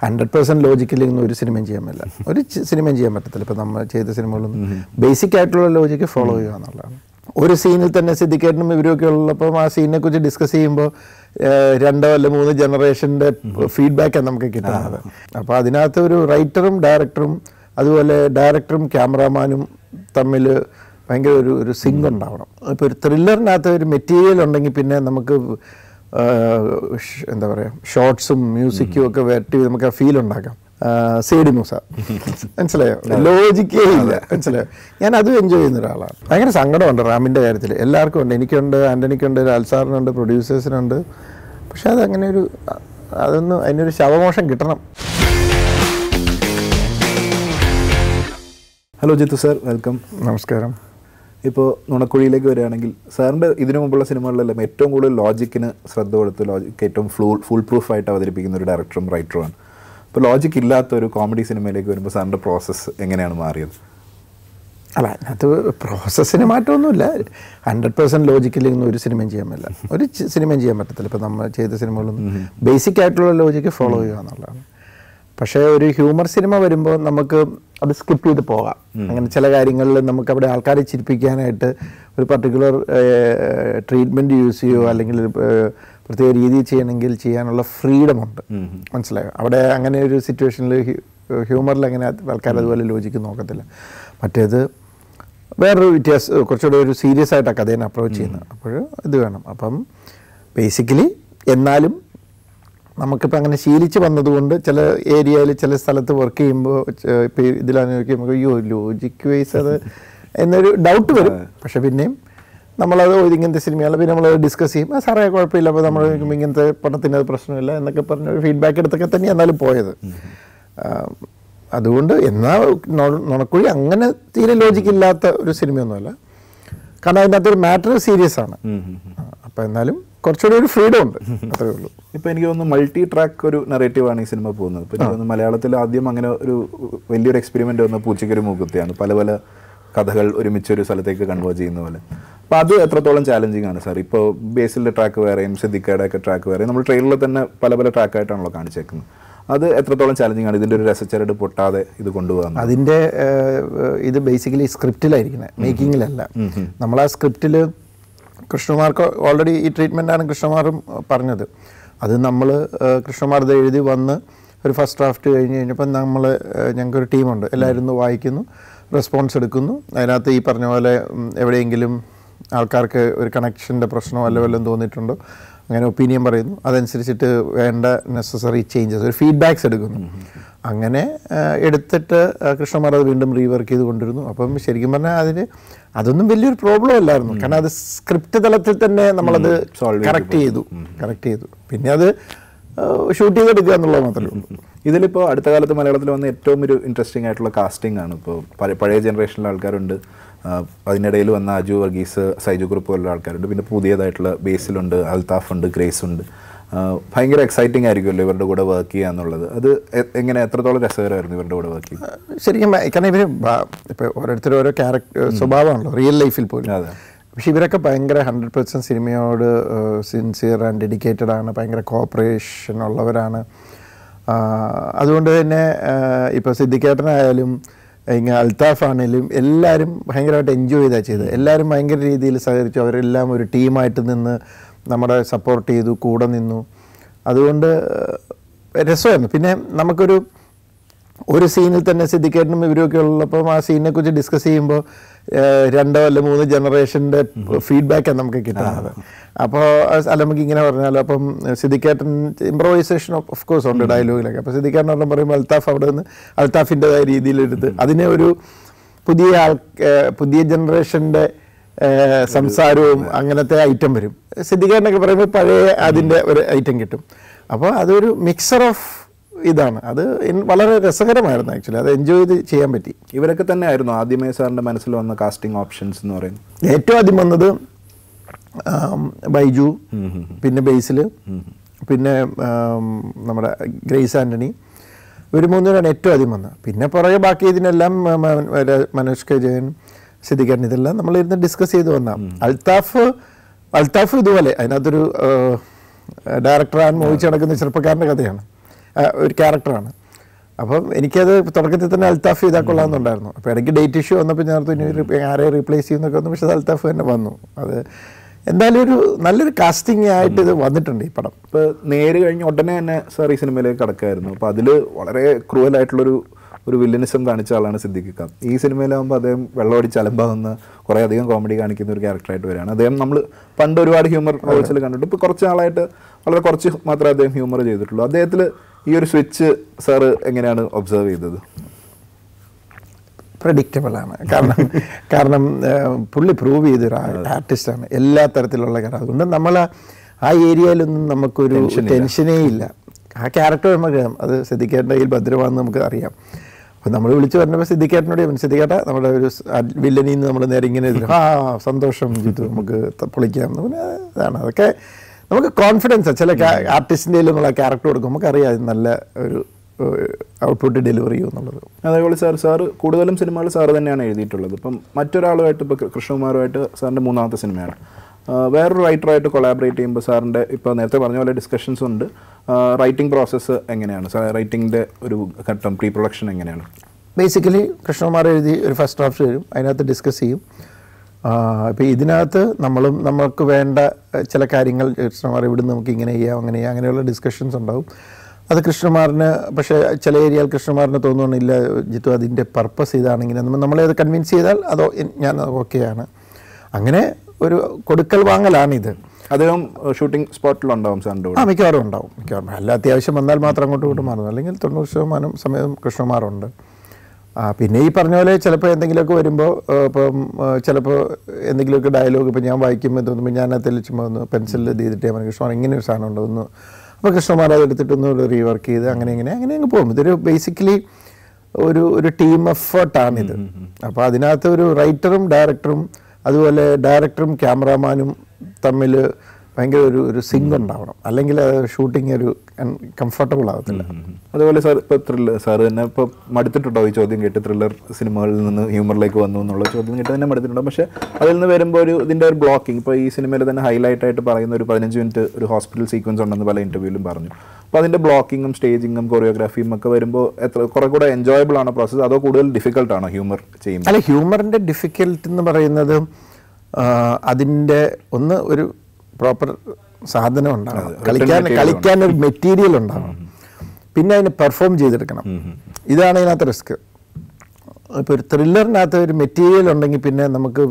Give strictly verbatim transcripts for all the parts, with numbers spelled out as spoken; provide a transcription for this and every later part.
Hundred percent logically ഒന്നും ഒരു സിനിമയും ചെയ്യാൻ പറ്റില്ല, ഒരു സിനിമയും ചെയ്യാൻ പറ്റത്തില്ല. ഇപ്പോൾ നമ്മൾ ചെയ്ത സിനിമകളൊന്നും ബേസിക് ആയിട്ടുള്ള ലോജിക്ക് ഫോളോ ചെയ്യുക എന്നുള്ളതാണ്. ഒരു സീനിൽ തന്നെ സിദ്ദിഖേട്ടനും ഇവരൊക്കെ ഉള്ളപ്പം ആ സീനിനെ കുറിച്ച് ഡിസ്കസ് ചെയ്യുമ്പോൾ രണ്ടോ അല്ല മൂന്ന് ജനറേഷൻ്റെ ഫീഡ്ബാക്കാണ് നമുക്ക് കിട്ടുന്നത്. അപ്പോൾ അതിനകത്ത് ഒരു റൈറ്ററും ഡയറക്ടറും അതുപോലെ ഡയറക്ടറും ക്യാമറാമാനും തമ്മിൽ ഭയങ്കര ഒരു ഒരു സിങ്ക് ഉണ്ടാവണം. ഇപ്പോൾ ഒരു ത്രില്ലറിനകത്ത് ഒരു മെറ്റീരിയൽ ഉണ്ടെങ്കിൽ പിന്നെ നമുക്ക് എന്താ പറയുക ഷോർട്സും മ്യൂസിക്കും ഒക്കെ വരട്ടി നമുക്ക് ആ ഫീൽ ഉണ്ടാക്കാം. സേഡി മൂസ മനസ്സിലായോ, ലോജിക്കേ ഇല്ല, മനസ്സിലായോ. ഞാൻ അതും എൻജോയ് ചെയ്യുന്ന ഒരാളാണ്. ഭയങ്കര സങ്കടമുണ്ട് റാമിൻ്റെ കാര്യത്തിൽ. എല്ലാവർക്കും ഉണ്ട്, എനിക്കുണ്ട്, ആൻ്റണിക്കുണ്ട്, ലാൽസാറിനുണ്ട്, പ്രൊഡ്യൂസേഴ്സിനുണ്ട്. പക്ഷെ അതങ്ങനെ ഒരു അതൊന്നും അതിനൊരു ശവമോഷം കിട്ടണം. Hello Jeethu sir, welcome. നമസ്കാരം. ഇപ്പോൾ നുണക്കുഴിയിലേക്ക് വരികയാണെങ്കിൽ സാറിൻ്റെ ഇതിനു മുമ്പുള്ള സിനിമകളിലെല്ലാം ഏറ്റവും കൂടുതൽ ലോജിക്കിന് ശ്രദ്ധ കൊടുത്ത് ലോജിക്ക് ഏറ്റവും ഫുൾ ഫുൾ പ്രൂഫായിട്ട് അവതരിപ്പിക്കുന്ന ഒരു ഡയറക്ടറും റൈറ്ററുമാണ്. ഇപ്പോൾ ലോജിക്ക് ഇല്ലാത്ത ഒരു കോമഡി സിനിമയിലേക്ക് വരുമ്പോൾ സാറിൻ്റെ പ്രോസസ്സ് എങ്ങനെയാണ് മാറിയത്? അല്ല, അതിനകത്ത് പ്രോസസ്സിന് മാറ്റമൊന്നുമില്ല. ഹൺഡ്രഡ് പെർസെൻറ്റ് ലോജിക്കലി ഒന്നും ഒരു സിനിമയും ചെയ്യാൻ പറ്റില്ല, ഒരു സിനിമയും ചെയ്യാൻ പറ്റത്തില്ല. ഇപ്പോൾ നമ്മൾ ചെയ്ത സിനിമകളൊന്നും ബേസിക് ആയിട്ടുള്ള ലോജിക്ക് ഫോളോ ചെയ്യുക എന്നുള്ളതാണ്. പക്ഷേ ഒരു ഹ്യൂമർ സിനിമ വരുമ്പോൾ നമുക്ക് അത് സ്കിപ്പ് ചെയ്ത് പോകാം. അങ്ങനെ ചില കാര്യങ്ങളിൽ നമുക്ക് അവിടെ ആൾക്കാരെ ചിരിപ്പിക്കാനായിട്ട് ഒരു പർട്ടിക്കുലർ ട്രീറ്റ്മെൻറ്റ് യൂസ് ചെയ്യുകയോ അല്ലെങ്കിൽ പ്രത്യേക രീതിയിൽ ചെയ്യണമെങ്കിൽ ചെയ്യാനുള്ള ഫ്രീഡം ഉണ്ട്, മനസ്സിലായോ. അവിടെ അങ്ങനെ ഒരു സിറ്റുവേഷനിൽ ഹ്യൂമറിൽ അങ്ങനെ ആൾക്കാർ അതുപോലെ ലോജിക്ക് നോക്കത്തില്ല. മറ്റേത് വേറൊരു വ്യത്യാസം, കുറച്ചുകൂടെ ഒരു സീരിയസ് ആയിട്ടാണ് കഥേനെ അപ്രോച്ച് ചെയ്യുന്നത്. അപ്പോൾ ഇത് വേണം. അപ്പം ബേസിക്കലി എന്നാലും നമുക്കിപ്പോൾ അങ്ങനെ ശീലിച്ച് വന്നതുകൊണ്ട് ചില ഏരിയയിൽ ചില സ്ഥലത്ത് വർക്ക് ചെയ്യുമ്പോൾ ഇപ്പോൾ ഇതിലാണ് നോക്കിയാൽ അയ്യോ ലോജിക്ക് വൈസ് അത് എന്നൊരു ഡൗട്ട് വരും. പക്ഷെ പിന്നെയും നമ്മളത് ഇങ്ങനത്തെ സിനിമയാണ് പിന്നെ നമ്മളത് ഡിസ്കസ് ചെയ്യും. ആ സാറേ കുഴപ്പമില്ല, അപ്പോൾ നമ്മൾ ഇങ്ങനത്തെ പണത്തിന് അത് പ്രശ്നമില്ല എന്നൊക്കെ പറഞ്ഞ ഒരു ഫീഡ്ബാക്ക് എടുത്തൊക്കെ തന്നെ എന്നാലും പോയത്. അതുകൊണ്ട് എന്നാൽ നുണക്കുഴി അങ്ങനെ തീരെ ലോജിക്കില്ലാത്ത ഒരു സിനിമയൊന്നുമല്ല. കാരണം അതിനകത്തൊരു മാറ്റർ സീരിയസ് ആണ്. അപ്പോൾ എന്നാലും കുറച്ചുകൂടി ഒരു ഫ്രീഡം ഉണ്ട്, അത്രേ ഉള്ളൂ. ഇപ്പോൾ എനിക്ക് തോന്നുന്നു മൾട്ടി ട്രാക്ക് ഒരു നെറേറ്റീവാണ് ഈ സിനിമ പോകുന്നത്. ഇപ്പോൾ എനിക്ക് തോന്നുന്നു മലയാളത്തിൽ ആദ്യം അങ്ങനെ ഒരു വലിയൊരു എക്സ്പെരിമെൻ്റ് വന്ന പൂച്ചയ്ക്കൊരു മൂക്കുത്തിയാണ്, പല പല കഥകൾ ഒരുമിച്ചൊരു സ്ഥലത്തേക്ക് കൺവേർട്ട് ചെയ്യുന്ന പോലെ. അപ്പോൾ അത് എത്രത്തോളം ചാലഞ്ചിങ് ആണ് സാർ? ഇപ്പോൾ ബേസിലെ ട്രാക്ക് വേറെയും സിദ്ദിഖയുടെ ഒക്കെ ട്രാക്ക് വേറെയും നമ്മൾ ട്രെയിലറിൽ തന്നെ പല പല ട്രാക്കായിട്ടാണല്ലോ കാണിച്ചേക്കുന്നത്. അത് എത്രത്തോളം ചാലഞ്ചിങ് ആണ് ഇതിൻ്റെ ഒരു രസച്ചരട് പൊട്ടാതെ ഇത് കൊണ്ടുപോകാൻ? അതിൻ്റെ ഇത് ബേസിക്കലി സ്ക്രിപ്റ്റിലായിരിക്കുന്നത്, മേക്കിങ്ങിലല്ല. നമ്മൾ ആ സ്ക്രിപ്റ്റിൽ കൃഷ്ണകുമാർക്ക് ഓൾറെഡി ഈ ട്രീറ്റ്മെൻറ്റാണ് കൃഷ്ണകുമാറും പറഞ്ഞത്. അത് നമ്മൾ കൃഷ്ണകുമാർ ഇത് എഴുതി വന്ന് ഒരു ഫസ്റ്റ് ഡ്രാഫ്റ്റ് കഴിഞ്ഞ് കഴിഞ്ഞപ്പോൾ നമ്മൾ ഞങ്ങൾക്കൊരു ടീമുണ്ട്, എല്ലാവരും ഒന്ന് വായിക്കുന്നു, റെസ്പോൺസ് എടുക്കുന്നു. അതിനകത്ത് ഈ പറഞ്ഞ പോലെ എവിടെയെങ്കിലും ആൾക്കാർക്ക് ഒരു കണക്ഷൻ്റെ പ്രശ്നമോ അല്ല വല്ലതും തോന്നിയിട്ടുണ്ടോ അങ്ങനെ ഒപ്പീനിയൻ പറയുന്നു. അതനുസരിച്ചിട്ട് വേണ്ട നെസസറി ചേഞ്ചസ് ഒരു ഫീഡ്ബാക്സ് എടുക്കുന്നു. അങ്ങനെ എടുത്തിട്ട് കൃഷ്ണകുമാർ അത് വീണ്ടും റീവർക്ക് ചെയ്ത് കൊണ്ടിരുന്നു. അപ്പം ശരിക്കും പറഞ്ഞാൽ അതിന് അതൊന്നും വലിയൊരു പ്രോബ്ലം അല്ലായിരുന്നു. കാരണം അത് സ്ക്രിപ്റ്റ് തലത്തിൽ തന്നെ നമ്മളത് കറക്റ്റ് ചെയ്തു കറക്റ്റ് ചെയ്തു പിന്നെ അത് ഷൂട്ട് ചെയ്തെടുക്കുക എന്നുള്ളത് മാത്രമേ ഉള്ളൂ. ഇതിലിപ്പോൾ അടുത്ത കാലത്ത് മലയാളത്തിൽ വന്ന ഏറ്റവും ഒരു ഇൻട്രസ്റ്റിംഗ് ആയിട്ടുള്ള കാസ്റ്റിംഗ് ആണ്. ഇപ്പോൾ പഴയ ജനറേഷനിലെ ആൾക്കാരുണ്ട്, അതിനിടയിൽ വന്ന അജു വർഗീസ്, സൈജു കുറുപ്പ് പോലുള്ള ആൾക്കാരുണ്ട്, പിന്നെ പുതിയതായിട്ടുള്ള ബേസിലുണ്ട്, അൽത്താഫ് ഉണ്ട്, ഗ്രേസ് ഉണ്ട്. ഭയങ്കര എക്സൈറ്റിംഗ് ആയിരിക്കുമല്ലോ ഇവരുടെ കൂടെ വർക്ക് ചെയ്യുക എന്നുള്ളത്. അത് എങ്ങനെ എത്രത്തോളം രസകരമായിരുന്നു ഇവരുടെ കൂടെ വർക്ക് ചെയ്യുക? ശരിക്കും കാരണം ഇവർ ഇപ്പോൾ ഓരോരുത്തരും ഓരോ ക്യാരക്ടർ സ്വഭാവമാണല്ലോ റിയൽ ലൈഫിൽ പോലും. അതെ. പക്ഷെ ഇവരൊക്കെ ഭയങ്കര ഹൺഡ്രഡ് പെർസെൻറ്റ് സിനിമയോട് സിൻസിയർ ആൻഡ് ഡെഡിക്കേറ്റഡ് ആണ്, ഭയങ്കര കോപ്പറേഷൻ ഉള്ളവരാണ്. അതുകൊണ്ട് തന്നെ ഇപ്പോൾ സിദ്ദിഖേട്ടനായാലും ഇങ്ങനെ അൽത്താഫ് ആണെങ്കിലും എല്ലാവരും ഭയങ്കരമായിട്ട് എൻജോയ് ചെയ്താണ് ചെയ്തത്. എല്ലാവരും ഭയങ്കര രീതിയിൽ സഹകരിച്ചു. അവരെല്ലാം ഒരു ടീമായിട്ട് നിന്ന് നമ്മുടെ സപ്പോർട്ട് ചെയ്തു, കൂടെ നിന്നു. അതുകൊണ്ട് രസമായിരുന്നു. പിന്നെ നമുക്കൊരു ഒരു സീനിൽ തന്നെ സിദ്ദിഖേട്ടനും ഇവരൊക്കെ ഉള്ളപ്പം ആ സീനിനെ കുറിച്ച് ഡിസ്കസ് ചെയ്യുമ്പോൾ രണ്ടോ അല്ല മൂന്ന് ജനറേഷൻ്റെ ഫീഡ്ബാക്കാണ് നമുക്ക് കിട്ടുന്നത്. അപ്പോൾ അല്ല നമുക്ക് ഇങ്ങനെ പറഞ്ഞാലോ, അപ്പം സിദ്ദിഖേട്ടൻ ഇംപ്രവൈസേഷൻ ഓഫ് കോഴ്സ് ഉണ്ട് ഡയലോഗിലൊക്കെ. അപ്പോൾ സിദ്ദിഖേട്ടൻ ഒരെണ്ണം പറയുമ്പോൾ അൽത്താഫ് അവിടെ നിന്ന് അൽത്താഫിൻ്റെതായ രീതിയിലെടുത്ത് അതിനെ ഒരു പുതിയ ആൾ പുതിയ ജനറേഷൻ്റെ സംസാരവും അങ്ങനത്തെ ഐറ്റം വരും. സിദ്ദിഖേട്ടനൊക്കെ പറയുമ്പോൾ പഴയ അതിൻ്റെ ഒരു ഐറ്റം കിട്ടും. അപ്പോൾ അതൊരു മിക്സർ ഓഫ് ഇതാണ്. അത് വളരെ രസകരമായിരുന്നു ആക്ച്വലി. അത് എൻജോയ് ചെയ്ത് ചെയ്യാൻ പറ്റി. ഇവരൊക്കെ തന്നെ ആയിരുന്നു ആദ്യമേ സാറിൻ്റെ മനസ്സിൽ വന്ന കാസ്റ്റിംഗ് ഓപ്ഷൻസ് എന്ന് പറയുന്നത്? ഏറ്റവും ആദ്യം വന്നത് ബൈജു, പിന്നെ ബേസിൽ, പിന്നെ നമ്മുടെ ഗ്രേസ് ആൻ്റണി, ഇവർ മൂന്നുപേരാണ് ഏറ്റവും ആദ്യം വന്നത്. പിന്നെ പുറകെ ബാക്കി ഇതിനെല്ലാം മനോജ് കെ ജയൻ, സിദ്ദിഖേട്ടൻ, ഇതെല്ലാം നമ്മളിരുന്ന് ഡിസ്കസ് ചെയ്ത് വന്ന. അൽത്താഫ് അൽത്താഫ് ഇതുപോലെ അതിനകത്തൊരു ഡയറക്ടർ ആൻ മോഹിച്ച് നടക്കുന്ന ചെറുപ്പക്കാരൻ്റെ കഥയാണ്. ഒരു ക്യാരക്ടറാണ്. അപ്പം എനിക്കത് തുടക്കത്തിൽ തന്നെ അൽത്താഫ് ചെയ്താൽ കൊള്ളാമെന്നുണ്ടായിരുന്നു. അപ്പോൾ ഇടയ്ക്ക് ഡേറ്റ് ഇഷ്യൂ വന്നപ്പോൾ ഞാൻ ഇനി ഒരു ആരെ റീപ്ലേസ് ചെയ്യുന്നൊക്കെ വന്നു. പക്ഷേ അത് അൽത്താഫ് തന്നെ വന്നു. അത് എന്തായാലും ഒരു നല്ലൊരു കാസ്റ്റിംഗ് ആയിട്ട് ഇത് വന്നിട്ടുണ്ട് ഈ പടം. ഇപ്പോൾ നേര് കഴിഞ്ഞ് ഉടനെ തന്നെ സാർ ഈ സിനിമയിലേക്ക് കടക്കായിരുന്നു. അപ്പോൾ അതിൽ വളരെ ക്രൂവലായിട്ടുള്ളൊരു ഒരു വില്ലനിസം കാണിച്ച ആളാണ് സിദ്ദിഖ് ഖാൻ. ഈ സിനിമയിലാകുമ്പോൾ അദ്ദേഹം വെള്ളമടിച്ച് അലമ്പാകുന്ന കുറേ അധികം കോമഡി കാണിക്കുന്ന ഒരു ക്യാരക്ടറായിട്ട് വരികയാണ്. അദ്ദേഹം നമ്മൾ പണ്ട് ഒരുപാട് ഹ്യൂമർ റോൾസിൽ കണ്ടിട്ട് ഇപ്പോൾ കുറച്ച് നാളായിട്ട് വളരെ കുറച്ച് മാത്രമേ അദ്ദേഹം ഹ്യൂമർ ചെയ്തിട്ടുള്ളൂ. അദ്ദേഹത്തിൽ ഈ ഒരു സ്വിച്ച് സാറ് എങ്ങനെയാണ് ഒബ്സർവ് ചെയ്തത്? പ്രഡിക്റ്റബിളാണ്. കാരണം കാരണം പുള്ളി പ്രൂവ് ചെയ്തൊരു ആർട്ടിസ്റ്റാണ് എല്ലാ തരത്തിലുള്ള കാര്യം. അതുകൊണ്ട് നമ്മൾ ആ ഏരിയയിലൊന്നും നമുക്കൊരു ടെൻഷനേ ഇല്ല. ആ ക്യാരക്ടർ നമുക്കറിയാം, അത് സിദ്ദിഖേട്ടൻ്റെ കയ്യിൽ ഭദ്രമാണെന്ന് നമുക്ക് അറിയാം. അപ്പോൾ നമ്മൾ വിളിച്ചു പറഞ്ഞപ്പോൾ സിദ്ദിഖേട്ടനോട് സിദ്ദിഖേട്ട നമ്മുടെ ഒരു വില്ലനിൽ നിന്ന് നമ്മൾ നേരെ ഇങ്ങനെ ആ സന്തോഷം ജിത്തു നമുക്ക് പൊളിക്കാം. പിന്നെ അതാണ് അതൊക്കെ നമുക്ക് കോൺഫിഡൻസ്. ചില ആർട്ടിസ്റ്റിൻ്റെ നമ്മൾ ആ ക്യാരക്ടർ കൊടുക്കും, നമുക്കറിയാം നല്ല ഒരു ഔട്ട്പുട്ട് ഡെലിവറി ചെയ്യും എന്നുള്ളത്. അതേപോലെ സാർ സാറ് കൂടുതലും സിനിമകൾ സാറ് തന്നെയാണ് എഴുതിയിട്ടുള്ളത്. ഇപ്പം മറ്റൊരാളുമായിട്ട് ഇപ്പോൾ കൃഷ്ണകുമാറുമായിട്ട് സാറിൻ്റെ മൂന്നാമത്തെ സിനിമയാണ്. വേറൊരു റൈറ്ററായിട്ട് കൊളാബറേറ്റ് ചെയ്യുമ്പോൾ സാറിൻ്റെ ഇപ്പോൾ നേരത്തെ പറഞ്ഞ പോലെ ഡിസ്കഷൻസ് ഉണ്ട്. റൈറ്റിംഗ് പ്രോസസ്സ് എങ്ങനെയാണ് സാർ? റൈറ്റിങ്ങിൻ്റെ ഒരു ഘട്ടം പ്രീ പ്രൊഡക്ഷൻ എങ്ങനെയാണ്? ബേസിക്കലി കൃഷ്ണകുമാർ എഴുതി ഒരു ഫസ്റ്റ് ഡ്രാഫ്റ്റ് വരും, അതിനകത്ത് ഡിസ്കസ് ചെയ്യും. ഇപ്പോൾ ഇതിനകത്ത് നമ്മളും നമുക്ക് വേണ്ട ചില കാര്യങ്ങൾ കൃഷ്ണകുമാർ ഇവിടുന്ന് നമുക്ക് ഇങ്ങനെ ചെയ്യാം അങ്ങനെ ചെയ്യാം അങ്ങനെയുള്ള ഡിസ്കഷൻസ് ഉണ്ടാവും. അത് കൃഷ്ണകുമാറിന് പക്ഷേ ചില ഏരിയയിൽ കൃഷ്ണകുമാറിന് തോന്നുന്നില്ല ജിത്തു അതിൻ്റെ പർപ്പസ് ഇതാണെങ്കിൽ നമ്മളെ അത് കൺവിൻസ് ചെയ്താൽ അതോ ഞാൻ ഓക്കെയാണ്. അങ്ങനെ ഒരു കൊടുക്കൽ വാങ്ങലാണിത്. അദ്ദേഹം ഷൂട്ടിംഗ് സ്പോട്ടിലുണ്ടാവും സാറിൻ്റെ? ആ മിക്കവാറും ഉണ്ടാവും. മിക്കവാറും അല്ല അത്യാവശ്യം വന്നാൽ മാത്രം അങ്ങോട്ട് ഇങ്ങോട്ട് മാറുന്നു. അല്ലെങ്കിൽ തൊണ്ണൂറ് ശതമാനം സമയം കൃഷ്ണകുമാറുണ്ട്. ആ പിന്നെ ഈ പറഞ്ഞ പോലെ ചിലപ്പോൾ എന്തെങ്കിലുമൊക്കെ വരുമ്പോൾ ഇപ്പം ചിലപ്പോൾ എന്തെങ്കിലുമൊക്കെ ഡയലോഗ് ഇപ്പോൾ ഞാൻ വായിക്കുമ്പോൾ തോന്നുമ്പോൾ ഞാൻ അത് തെളിച്ചുമ്പോൾ ഒന്ന് പെൻസിലിൽ ഇത് ചെയ്തിട്ട് ഞാൻ കൃഷ്ണകുമാർ ഇങ്ങനെ ഒരു സാധനം ഉണ്ട് ഒന്ന് അപ്പോൾ കൃഷ്ണകുമാർ അത് എടുത്തിട്ടൊന്ന് റീവർക്ക് ചെയ്ത് അങ്ങനെ ഇങ്ങനെ അങ്ങനെ അങ്ങ് പോകും. ഇതൊരു ബേസിക്കലി ഒരു ഒരു ടീം എഫേർട്ടാണിത്. അപ്പോൾ അതിനകത്ത് ഒരു റൈറ്ററും ഡയറക്ടറും അതുപോലെ ഡയറക്ടറും ക്യാമറാമാനും തമ്മിൽ ഭയങ്കര ഒരു ഒരു സിങ്ക് ഉണ്ടാവണം, അല്ലെങ്കിൽ ഷൂട്ടിംഗ് ഒരു കംഫർട്ടബിൾ ആകത്തില്ല. അതുപോലെ സാർ ഇപ്പോൾ ത്രില്ലർ സാർ തന്നെ ഇപ്പോൾ മടുത്തിട്ടുണ്ടോ ഈ ചോദ്യം കേട്ട്? ത്രില്ലർ സിനിമകളിൽ നിന്ന് ഹ്യൂമറിലേക്ക് വന്നു എന്നുള്ള ചോദ്യം കേട്ട് തന്നെ മടുത്തിട്ടുണ്ടോ? പക്ഷേ അതിൽ നിന്ന് വരുമ്പോൾ ഒരു ഇതിൻ്റെ ഒരു ബ്ലോക്കിംഗ് ഇപ്പോൾ ഈ സിനിമയിൽ തന്നെ ഹൈലൈറ്റ് ആയിട്ട് പറയുന്ന ഒരു പതിനഞ്ച് മിനിറ്റ് ഒരു ഹോസ്പിറ്റൽ സീക്വൻസ് ഉണ്ടെന്ന് പല ഇൻ്റർവ്യൂവിലും പറഞ്ഞു. അപ്പോൾ അതിൻ്റെ ബ്ലോക്കിങ്ങും സ്റ്റേജിങ്ങും കൊറിയോഗ്രാഫിയും ഒക്കെ വരുമ്പോൾ എത്ര കുറെ കൂടെ എൻജോയബിൾ ആണോ പ്രോസസ്സ്, അതോ കൂടുതൽ ഡിഫിക്കൽട്ടാണോ ഹ്യൂമർ ചെയ്യുമ്പോൾ? അല്ല, ഹ്യൂമറിൻ്റെ ഡിഫിക്കൽട്ട് എന്ന് പറയുന്നത് അതിൻ്റെ ഒന്ന് ഒരു പ്രോപ്പർ സാധനം ഉണ്ടാവണം, കളിക്കാൻ കളിക്കാൻ ഒരു മെറ്റീരിയൽ ഉണ്ടാവണം, പിന്നെ അതിന് പെർഫോം ചെയ്തെടുക്കണം. ഇതാണ് ഇതിനകത്ത് റിസ്ക്. ഇപ്പോൾ ഒരു ത്രില്ലറിനകത്ത് ഒരു മെറ്റീരിയൽ ഉണ്ടെങ്കിൽ പിന്നെ നമുക്ക്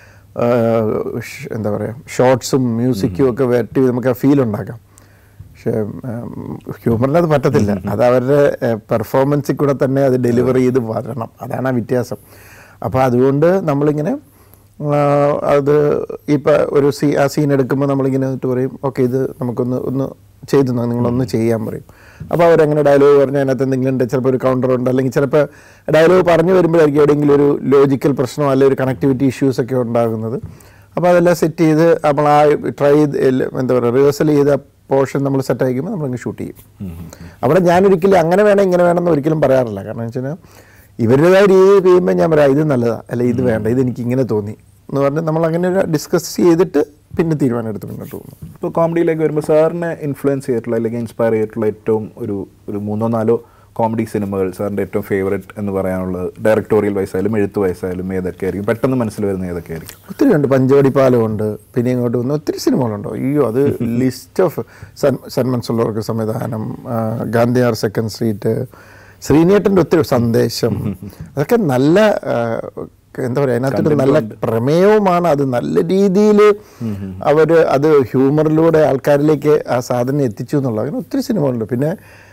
എന്താ പറയുക ഷോർട്സും മ്യൂസിക്കും ഒക്കെ വെട്ടി നമുക്ക് ആ ഫീൽ ഉണ്ടാക്കാം. പക്ഷേ ഹ്യൂമറിനത് പറ്റത്തില്ല. അത് അവരുടെ പെർഫോമൻസിൽ കൂടെ തന്നെ അത് ഡെലിവറി ചെയ്ത് വരണം. അതാണ് ആ വ്യത്യാസം. അപ്പോൾ അതുകൊണ്ട് നമ്മളിങ്ങനെ അത് ഇപ്പോൾ ഒരു സീ ആ സീൻ എടുക്കുമ്പോൾ നമ്മളിങ്ങനെ എന്നിട്ട് പറയും ഓക്കെ ഇത് നമുക്കൊന്ന് ഒന്ന് ചെയ്തു നിങ്ങളൊന്ന് ചെയ്യാൻ പറയും. അപ്പോൾ അവരങ്ങനെ ഡയലോഗ് പറഞ്ഞാൽ അതിനകത്ത് എന്തെങ്കിലും ഉണ്ട്, ചിലപ്പോൾ ഒരു കൗണ്ടർ ഉണ്ട്, അല്ലെങ്കിൽ ചിലപ്പോൾ ഡയലോഗ് പറഞ്ഞു വരുമ്പോഴായിരിക്കും എവിടെയെങ്കിലും ഒരു ലോജിക്കൽ പ്രശ്നമോ അല്ലെങ്കിൽ ഒരു കണക്ടിവിറ്റി ഇഷ്യൂസൊക്കെ ഉണ്ടാകുന്നത്. അപ്പോൾ അതെല്ലാം സെറ്റ് ചെയ്ത് നമ്മൾ ആ ട്രൈ ചെയ്ത് എന്താ പറയുക റിഹേഴ്സൽ ചെയ്ത പോർഷൻ നമ്മൾ സെറ്റ് ആയിക്കുമ്പോൾ നമ്മളങ്ങ് ഷൂട്ട് ചെയ്യും. അവിടെ ഞാനൊരിക്കലും അങ്ങനെ വേണം ഇങ്ങനെ വേണമെന്ന് ഒരിക്കലും പറയാറില്ല. കാരണം എന്ന് വെച്ച് കഴിഞ്ഞാൽ ഇവരുടേതായ രീതി ചെയ്യുമ്പോൾ ഞാൻ പറയാം ഇത് നല്ലതാണ് അല്ല ഇത് വേണ്ട ഇത് എനിക്ക് ഇങ്ങനെ തോന്നി എന്ന് പറഞ്ഞ് നമ്മൾ അങ്ങനെ ഡിസ്കസ് ചെയ്തിട്ട് പിന്നെ തീരുമാനം എടുത്ത് മുന്നോട്ട് പോകുന്നു. ഇപ്പോൾ കോമഡിയിലേക്ക് വരുമ്പോൾ സാറിനെ ഇൻഫ്ലുവൻസ് ചെയ്തിട്ടുള്ള അല്ലെങ്കിൽ ഇൻസ്പയർ ചെയ്തിട്ടുള്ള ഏറ്റവും ഒരു ഒരു മൂന്നോ നാലോ കോമഡി സിനിമകൾ സാറിൻ്റെ ഏറ്റവും ഫേവറേറ്റ് എന്ന് പറയാനുള്ളത് ഡയറക്ടോറിയൽ വയസ്സായാലും എഴുത്ത് വയസ്സായാലും ഏതൊക്കെ ആയിരിക്കും? പെട്ടെന്ന് മനസ്സിൽ വരുന്ന ഏതൊക്കെ ആയിരിക്കും? ഒത്തിരി ഉണ്ട്. പഞ്ചവടി പാലമുണ്ട്, പിന്നെ ഇങ്ങോട്ട് വന്ന് ഒത്തിരി സിനിമകളുണ്ടോ. അയ്യോ അത് ലിസ്റ്റ് ഓഫ് സൻ സന്മൻ സുള്ളവർക്ക് സംവിധാനം, ഗാന്ധിയാർ സെക്കൻഡ് സ്ട്രീറ്റ്, ശ്രീനേട്ടൻ്റെ ഒത്തിരി സന്ദേശം, അതൊക്കെ നല്ല എന്താ പറയുക അതിനകത്തൊരു നല്ല പ്രമേയവുമാണ്. അത് നല്ല രീതിയിൽ അവർ അത് ഹ്യൂമറിലൂടെ ആൾക്കാരിലേക്ക് ആ സാധനം എത്തിച്ചു എന്നുള്ളത്. അങ്ങനെ ഒത്തിരി സിനിമകളുണ്ട്. പിന്നെ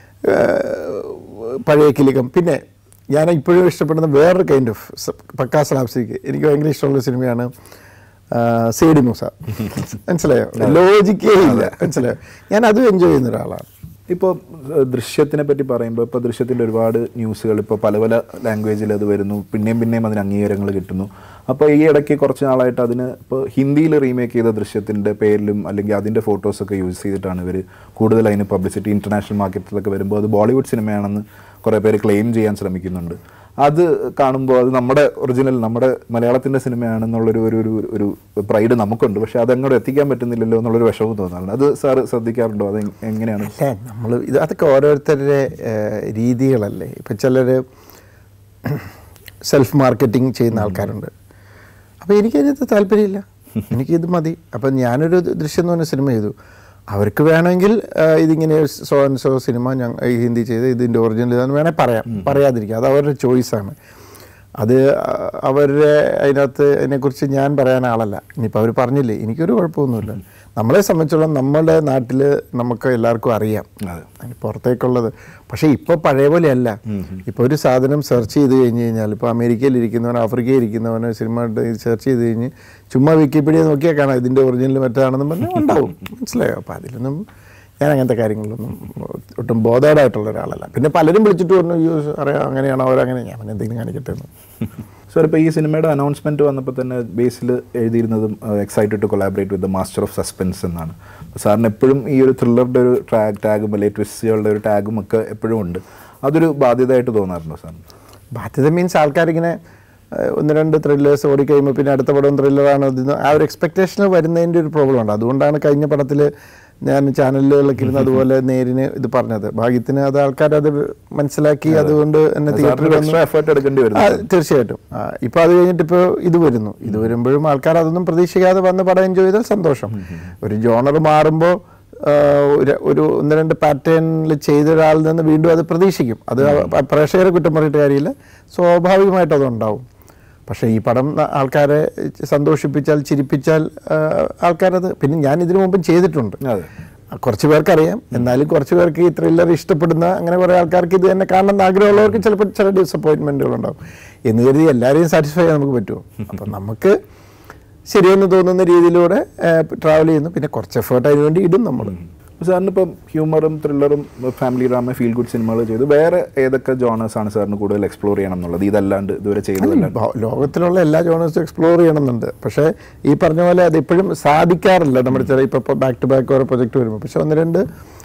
പഴയ കിലുക്കം, പിന്നെ ഞാൻ ഇപ്പോഴും ഇഷ്ടപ്പെടുന്ന വേറൊരു കൈൻഡ് ഓഫ് പക്കാ സ്ലാപ്സ്റ്റിക് എനിക്ക് ഭയങ്കര ഇഷ്ടമുള്ള സിനിമയാണ് സേഡി മൂസ. മനസ്സിലായോ? ലോജിക്കേ ഇല്ല. മനസ്സിലായോ? ഞാൻ അതും എൻജോയ് ചെയ്യുന്ന ഒരാളാണ്. ഇപ്പോൾ ദൃശ്യത്തിനെ പറ്റി പറയുമ്പോൾ ഇപ്പോൾ ദൃശ്യത്തിൻ്റെ ഒരുപാട് ന്യൂസുകൾ ഇപ്പോൾ പല പല ലാംഗ്വേജിൽ അത് വരുന്നു, പിന്നെയും പിന്നെയും അതിന് അംഗീകാരങ്ങൾ കിട്ടുന്നു. അപ്പോൾ ഈ ഇടയ്ക്ക് കുറച്ച് നാളായിട്ട് അതിന് ഇപ്പോൾ ഹിന്ദിയിൽ റീമേക്ക് ചെയ്ത ദൃശ്യത്തിൻ്റെ പേരിലും അല്ലെങ്കിൽ അതിൻ്റെ ഫോട്ടോസൊക്കെ യൂസ് ചെയ്തിട്ടാണ് ഇവർ കൂടുതൽ അതിന് പബ്ലിസിറ്റി ഇൻ്റർനാഷണൽ മാർക്കറ്റിലൊക്കെ വരുമ്പോൾ അത് ബോളിവുഡ് സിനിമയാണെന്ന് കുറേ പേര് ക്ലെയിം ചെയ്യാൻ ശ്രമിക്കുന്നുണ്ട്. അത് കാണുമ്പോൾ അത് നമ്മുടെ ഒറിജിനൽ നമ്മുടെ മലയാളത്തിൻ്റെ സിനിമയാണെന്നുള്ളൊരു ഒരു ഒരു ഒരു പ്രൈഡ് നമുക്കുണ്ട്. പക്ഷെ അതങ്ങോട്ട് എത്തിക്കാൻ പറ്റുന്നില്ലല്ലോ എന്നുള്ളൊരു വിഷമം തോന്നാറുണ്ട്. അത് സാറ് ശ്രദ്ധിക്കാറുണ്ടോ? അത് എങ്ങനെയാണ്? നമ്മൾ ഇത് അതൊക്കെ ഓരോരുത്തരുടെ രീതികളല്ലേ. ഇപ്പം ചിലർ സെൽഫ് മാർക്കറ്റിംഗ് ചെയ്യുന്ന ആൾക്കാരുണ്ട്. അപ്പോൾ എനിക്കതിനകത്ത് താല്പര്യമില്ല, എനിക്കിത് മതി. അപ്പം ഞാനൊരു ദൃശ്യം എന്ന് പറഞ്ഞ സിനിമ ചെയ്തു. അവർക്ക് വേണമെങ്കിൽ ഇതിങ്ങനെ സോ ആൻഡ് സോ സിനിമ ഞങ്ങൾ ഹിന്ദി ചെയ്ത് ഇതിൻ്റെ ഒറിജിനൽ ഇതാണെന്ന് വേണേൽ പറയാം, പറയാതിരിക്കുക. അത് അവരുടെ ചോയ്സാണ്. അത് അവരുടെ അതിനകത്ത് അതിനെക്കുറിച്ച് ഞാൻ പറയാൻ ആളല്ല. ഇനിയിപ്പോൾ അവർ പറഞ്ഞില്ലേ, എനിക്കൊരു കുഴപ്പമൊന്നുമില്ല. നമ്മളെ സംബന്ധിച്ചോളം നമ്മുടെ നാട്ടിൽ നമുക്ക് എല്ലാവർക്കും അറിയാം അതിന് പുറത്തേക്കുള്ളത്. പക്ഷേ ഇപ്പോൾ പഴയ പോലെയല്ല. ഇപ്പോൾ ഒരു സാധനം സെർച്ച് ചെയ്ത് കഴിഞ്ഞ് കഴിഞ്ഞാൽ ഇപ്പോൾ അമേരിക്കയിൽ ഇരിക്കുന്നവനോ ആഫ്രിക്കയിൽ ഇരിക്കുന്നവനോ സിനിമ സെർച്ച് ചെയ്ത് കഴിഞ്ഞ് ചുമ്മാ വിക്കിപീഡിയ നോക്കിയാൽ കാണാം ഇതിൻ്റെ ഒറിജിനൽ മറ്റാണെന്ന് പറഞ്ഞാൽ ഉണ്ടാവും. മനസ്സിലായോ? അപ്പോൾ അതിലൊന്നും ഞാൻ അങ്ങനത്തെ കാര്യങ്ങളിലൊന്നും ഒട്ടും ബോധേഡായിട്ടുള്ള ഒരാളല്ല. പിന്നെ പലരും വിളിച്ചിട്ട് പറഞ്ഞു യൂസ് അറിയാം അങ്ങനെയാണോ അവരങ്ങനെ, ഞാൻ പിന്നെ എന്തെങ്കിലും കാണിക്കട്ടെ എന്ന്. സാർ, ഇപ്പോൾ ഈ സിനിമയുടെ അനൗൺസ്മെൻറ്റ് വന്നപ്പോൾ തന്നെ ബേസിൽ എഴുതിയിരുന്നതും excited to collaborate with the master of suspense എന്നാണ്. സാറിന് എപ്പോഴും ഈ ഒരു ത്രില്ലറുടെ ഒരു ടാഗ് ടാഗും അല്ലെങ്കിൽ ട്വിസ്റ്റുകളുടെ ഒരു ടാഗും ഒക്കെ എപ്പോഴും ഉണ്ട്. അതൊരു ബാധ്യതയായിട്ട് തോന്നാറുണ്ടോ സാറിന്? ബാധ്യത മീൻസ് ആൾക്കാരിങ്ങനെ ഒന്ന് രണ്ട് ത്രില്ലേഴ്സ് ഓടിക്കഴിയുമ്പോൾ പിന്നെ അടുത്ത പടം ത്രില്ലറാണ് ഇതിന് ആ ഒരു എക്സ്പെക്റ്റേഷൻ വരുന്നതിൻ്റെ ഒരു പ്രോബ്ലം ഉണ്ട്. അതുകൊണ്ടാണ് കഴിഞ്ഞ പടത്തിൽ ഞാൻ ചാനലുകളിലൊക്കെ ഇരുന്ന് അതുപോലെ നേരിന് ഇത് പറഞ്ഞത്. ഭാഗ്യത്തിന് അത് ആൾക്കാരത് മനസ്സിലാക്കി അതുകൊണ്ട് എന്നെ തിയേറ്ററിൽ എഫേർട്ട് എടുക്കേണ്ടി വരും. തീർച്ചയായിട്ടും. ഇപ്പോൾ അത് കഴിഞ്ഞിട്ട് ഇപ്പോൾ ഇത് വരുന്നു. ഇത് വരുമ്പോഴും ആൾക്കാർ അതൊന്നും പ്രതീക്ഷിക്കാതെ വന്ന് പടം എൻജോയ് ചെയ്താൽ സന്തോഷം. ഒരു ജോണർ മാറുമ്പോൾ ഒരു ഒന്ന് രണ്ട് പാറ്റേണിൽ ചെയ്ത ഒരാളിൽ നിന്ന് വീണ്ടും അത് പ്രതീക്ഷിക്കും. അത് പ്രേക്ഷകരെ കുറ്റം പറഞ്ഞിട്ട് കാര്യമില്ല, സ്വാഭാവികമായിട്ട് അതുണ്ടാവും. പക്ഷേ ഈ പടം ആൾക്കാരെ സന്തോഷിപ്പിച്ചാൽ ചിരിപ്പിച്ചാൽ ആൾക്കാരത്, പിന്നെ ഞാൻ ഇതിനു മുമ്പും ചെയ്തിട്ടുണ്ട്, കുറച്ച് പേർക്കറിയാം. എന്നാലും കുറച്ച് പേർക്ക് ഈ ത്രില്ലർ ഇഷ്ടപ്പെടുന്ന അങ്ങനെ കുറേ ആൾക്കാർക്ക് ഇത് തന്നെ കാണണമെന്ന് ആഗ്രഹമുള്ളവർക്ക് ചിലപ്പോൾ ചില ഡിസപ്പോയിൻമെൻറ്റുകളുണ്ടാവും. എന്ന് കരുതി എല്ലാവരെയും സാറ്റിസ്ഫൈ ചെയ്യാൻ നമുക്ക് പറ്റുമോ? അപ്പം നമുക്ക് ശരിയെന്ന് തോന്നുന്ന രീതിയിലൂടെ ട്രാവൽ ചെയ്യുന്നു. പിന്നെ കുറച്ച് എഫേർട്ട് അതിന് വേണ്ടി ഇടും നമ്മൾ. സാറിന് ഇപ്പം ഹ്യൂമറും ത്രില്ലറും ഫാമിലി ഡ്രാമ ഫീൽ ഗുഡ് സിനിമകൾ ചെയ്തു. വേറെ ഏതൊക്കെ ജോണേഴ്സാണ് സാറിന് കൂടുതൽ എക്സ്പ്ലോർ ചെയ്യണം എന്നുള്ളത് ഇതല്ലാണ്ട് ഇതുവരെ ചെയ്തതല്ലാണ്ട്? ലോകത്തിലുള്ള എല്ലാ ജോണേഴ്സും എക്സ്പ്ലോർ ചെയ്യണമെന്നുണ്ട്. പക്ഷേ ഈ പറഞ്ഞ പോലെ അത് ഇപ്പോഴും സാധിക്കാറില്ല. നമ്മുടെ ചില ഇപ്പോൾ ബാക്ക് ടു ബാക്ക് ഓരോ പ്രൊജക്റ്റ് വരുമ്പോൾ. പക്ഷെ ഒന്ന് രണ്ട്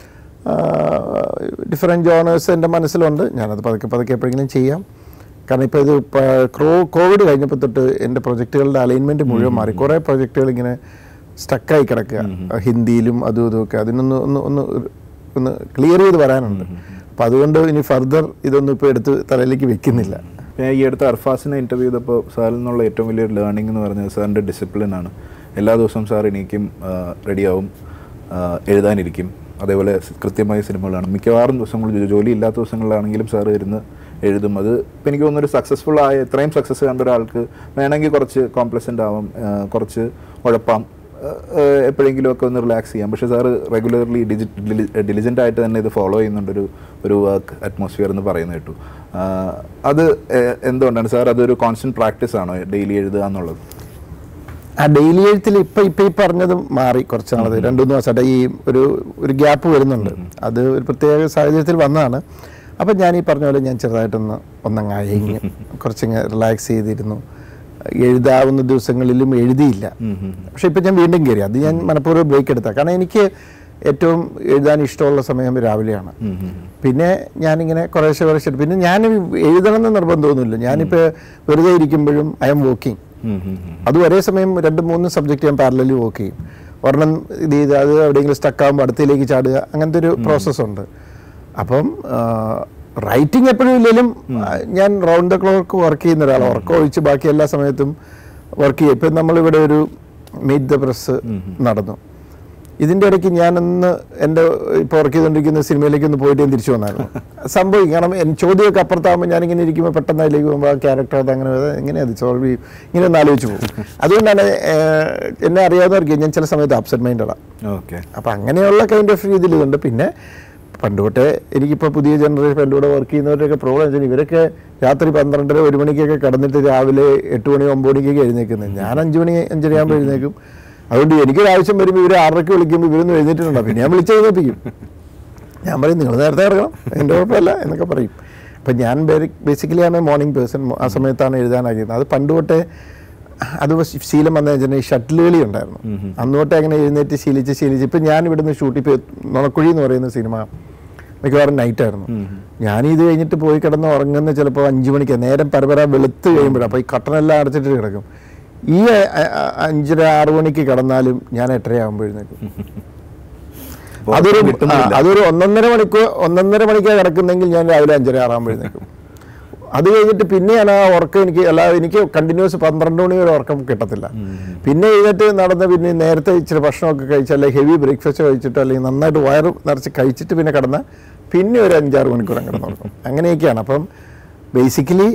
ഡിഫറെൻറ്റ് ജോണേഴ്സ് എൻ്റെ മനസ്സിലുണ്ട്. ഞാനത് പതുക്കെ പതുക്കെ എപ്പോഴെങ്കിലും ചെയ്യാം. കാരണം ഇപ്പോൾ ഇത് ക്രോ കോവിഡ് കഴിഞ്ഞപ്പോൾ തൊട്ട് എൻ്റെ പ്രൊജക്റ്റുകളുടെ അലൈൻമെൻറ്റ് മുഴുവൻ മാറി. കുറേ പ്രൊജക്റ്റുകൾ ഇങ്ങനെ സ്റ്റക്കായി കിടക്കുക, ഹിന്ദിയിലും അതും ഇതുമൊക്കെ. അതിനൊന്ന് ഒന്ന് ഒന്ന് ഒന്ന് ക്ലിയർ ചെയ്ത് വരാനുണ്ട്. അപ്പം അതുകൊണ്ട് ഇനി ഫർദർ ഇതൊന്നും ഇപ്പോൾ എടുത്ത് തലയിലേക്ക് വെക്കുന്നില്ല. ഞാൻ ഈ അടുത്ത അർഫാസിനെ ഇൻ്റർവ്യൂ ചെയ്തപ്പോൾ സാറിൽ നിന്നുള്ള ഏറ്റവും വലിയൊരു ലേണിംഗ് എന്ന് പറഞ്ഞത് സാറിൻ്റെ ഡിസിപ്ലിനാണ്. എല്ലാ ദിവസവും സാർ എണീക്കും, റെഡിയാവും, എഴുതാനിരിക്കും. അതേപോലെ കൃത്യമായ സിനിമകളാണ്. മിക്കവാറും ദിവസങ്ങൾ ജോലി ഇല്ലാത്ത ദിവസങ്ങളിലാണെങ്കിലും സാർ ഇരുന്ന് എഴുതും. അത് ഇപ്പം എനിക്ക് തോന്നുന്നൊരു സക്സസ്ഫുൾ ആയ ഇത്രയും സക്സസ് കണ്ട ഒരാൾക്ക് വേണമെങ്കിൽ കുറച്ച് കോംപ്ലസൻ്റ് ആവാം, കുറച്ച് ഉഴപ്പാം, എപ്പോഴെങ്കിലും ഒക്കെ ഒന്ന് റിലാക്സ് ചെയ്യാം. പക്ഷേ സാറ് റെഗുലർലി ഡിജി ഡിലിജൻ്റ് ആയിട്ട് തന്നെ ഇത് ഫോളോ ചെയ്യുന്നുണ്ടൊരു ഒരു വർക്ക് അറ്റ്മോസ്ഫിയർ എന്ന് പറയുന്നത് കേട്ടു. അത് എന്തുകൊണ്ടാണ് സാർ അതൊരു കോൺസ്റ്റൻറ്റ് പ്രാക്ടീസ് ആണോ ഡെയിലി എഴുതുക എന്നുള്ളത്? ആ ഡെയിലി എഴുത്തിൽ ഇപ്പം ഇപ്പം ഈ പറഞ്ഞത് മാറി കുറച്ച് നാളത് രണ്ടു മൂന്ന് ദിവസമായിട്ട് ഈ ഒരു ഒരു ഗ്യാപ്പ് വരുന്നുണ്ട്. അത് ഒരു പ്രത്യേക സാഹചര്യത്തിൽ വന്നതാണ്. അപ്പം ഞാൻ ഈ പറഞ്ഞ പോലെ ഞാൻ ചെറുതായിട്ടൊന്ന് ഒന്നങ്ങ് അയങ്ങി കുറച്ചങ്ങ് റിലാക്സ് ചെയ്തിരുന്നു. എഴുതാവുന്ന ദിവസങ്ങളിലും എഴുതിയില്ല. പക്ഷെ ഇപ്പം ഞാൻ വീണ്ടും കയറി. അത് ഞാൻ മനഃപൂർവ്വം ബ്രേക്ക് എടുത്താൽ. കാരണം എനിക്ക് ഏറ്റവും എഴുതാൻ ഇഷ്ടമുള്ള സമയം രാവിലെയാണ്. പിന്നെ ഞാനിങ്ങനെ കുറേശ്ശെ കുറേശ്ശെ പിന്നെ ഞാൻ എഴുതണമെന്ന് നിർബന്ധമൊന്നുമില്ല. ഞാനിപ്പോൾ വെറുതെ ഇരിക്കുമ്പോഴും ഐ എം വോക്കിംഗ്. അതും ഒരേ സമയം രണ്ട് മൂന്ന് സബ്ജക്റ്റ് ഞാൻ പാരലലി വർക്ക് ചെയ്യും. ഒരെണ്ണം ഇത് ചെയ്ത് അത് എവിടെയെങ്കിലും സ്റ്റക്കാകുമ്പോൾ അടുത്തേക്ക് ചാടുക, അങ്ങനത്തെ ഒരു പ്രോസസ്സുണ്ട്. അപ്പം റൈറ്റിംഗ് എപ്പോഴും ഇല്ലെങ്കിലും ഞാൻ റൗണ്ട് ദ ക്ലോക്ക് വർക്ക് ചെയ്യുന്ന ഒരാളാണ്. ഉറക്കം ഒഴിച്ച് ബാക്കി എല്ലാ സമയത്തും വർക്ക് ചെയ്യും. ഇപ്പം നമ്മളിവിടെ ഒരു മീറ്റ് ദ പ്രസ് നടന്നു. ഇതിൻ്റെ ഇടയ്ക്ക് ഞാനൊന്ന് എൻ്റെ ഇപ്പോൾ വർക്ക് ചെയ്തുകൊണ്ടിരിക്കുന്ന സിനിമയിലേക്ക് ഒന്ന് പോയിട്ട് ഞാൻ തിരിച്ചു വന്നായിരുന്നു. സംഭവിക്കും. കാരണം ചോദ്യമൊക്കെ അപ്പുറത്താകുമ്പോൾ ഞാനിങ്ങനെ ഇരിക്കുമ്പോൾ പെട്ടെന്ന് അതിലേക്ക് പോകുമ്പോൾ ആ ക്യാരക്ടർ അത് അങ്ങനെ എങ്ങനെ അത് സോൾവ് ചെയ്യും ഇങ്ങനെ ഒന്ന് ആലോചിച്ച് പോകും. അതുകൊണ്ടാണ് എന്നെ അറിയാവുന്നവർക്ക് ഞാൻ ചില സമയത്ത് അപ്സെറ്റ് മൈൻഡാണ്. ഓക്കെ. അപ്പം അങ്ങനെയുള്ള കൈൻഡ് ഓഫ് രീതിയിൽ ഇതുണ്ട്. പിന്നെ പണ്ട് തൊട്ടേ എനിക്കിപ്പോൾ പുതിയ ജനറേഷൻ എൻ്റെ കൂടെ വർക്ക് ചെയ്യുന്നവരൊക്കെ പ്രോബ്ലം വെച്ചാൽ ഇവരൊക്കെ രാത്രി പന്ത്രണ്ടര ഒരു മണിക്കൊക്കെ കിടന്നിട്ട് രാവിലെ എട്ട് മണി ഒമ്പത് മണിക്കൊക്കെ എഴുന്നേക്കുന്നത്. ഞാൻ അഞ്ച് മണി അഞ്ചരയാകുമ്പോൾ എഴുന്നേക്കും. അതുകൊണ്ട് എനിക്കൊരാവശ്യം വരുമ്പോൾ ഇവർ ആറരയ്ക്ക് വിളിക്കുമ്പോൾ ഇവരൊന്നും എഴുന്നേറ്റിട്ടുണ്ടോ, പിന്നെ ഞാൻ വിളിച്ച് എഴുന്നേപ്പിക്കും. ഞാൻ പറയും നിങ്ങൾ നേരത്തെ ഇറങ്ങണം, എൻ്റെ കുഴപ്പമില്ല എന്നൊക്കെ പറയും. അപ്പം ഞാൻ ബേസിക്കലി ആണ് മോർണിംഗ് പേഴ്സൺ. ആ സമയത്താണ് എഴുതാനാക്കിയത്. അത് പണ്ട് തൊട്ടേ അത് ശീലം വന്നു വെച്ചാൽ ഈ ഷട്ടിൽ കളി ഉണ്ടായിരുന്നു. അന്ന് തൊട്ടേ അങ്ങനെ എഴുന്നേറ്റ് ശീലിച്ച് ശീലിച്ച് ഇപ്പം ഞാൻ ഇവിടുന്ന് ഷൂട്ട് ഇപ്പോൾ നുണക്കുഴി എന്ന് പറയുന്ന സിനിമ മിക്കവാറും നൈറ്റായിരുന്നു. ഞാനിത് കഴിഞ്ഞിട്ട് പോയി കിടന്ന് ഉറങ്ങുന്ന ചിലപ്പോൾ അഞ്ച് മണിക്ക് നേരം പരപര വെളുത്ത് കഴിയുമ്പോഴാണ്. അപ്പോൾ ഈ കട്ടനെല്ലാം അടച്ചിട്ട് കിടക്കും. ഈ അഞ്ചര ആറു മണിക്ക് കിടന്നാലും ഞാൻ എട്ടരയാകുമ്പോൾ എഴുന്നേക്കും. അതൊരു അതൊരു ഒന്നൊന്നര മണിക്കൂർ ഒന്നൊന്നര മണിക്കാണ് കിടക്കുന്നെങ്കിൽ ഞാൻ രാവിലെ അഞ്ചര ആറാകുമ്പോൾ എഴുന്നേക്കും. അത് കഴിഞ്ഞിട്ട് പിന്നെയാണ് ആ ഉറക്കം എനിക്ക് അല്ലാതെ എനിക്ക് കണ്ടിന്യൂസ് പന്ത്രണ്ട് മണി വരെ ഉറക്കം കിട്ടത്തില്ല. പിന്നെ എഴുന്നേറ്റ് നടന്ന് പിന്നെ നേരത്തെ ഇച്ചിരി ഭക്ഷണമൊക്കെ കഴിച്ച് അല്ലെങ്കിൽ ഹെവി ബ്രേക്ക്ഫാസ്റ്റ് കഴിച്ചിട്ട് അല്ലെങ്കിൽ നന്നായിട്ട് വയറ് നിറച്ച് കഴിച്ചിട്ട് പിന്നെ കിടന്നാൽ പിന്നെ ഒരു അഞ്ചാറ് മണിക്കൂർ കിടന്ന് ഉറക്കും. അങ്ങനെയൊക്കെയാണ്. അപ്പം ബേസിക്കലി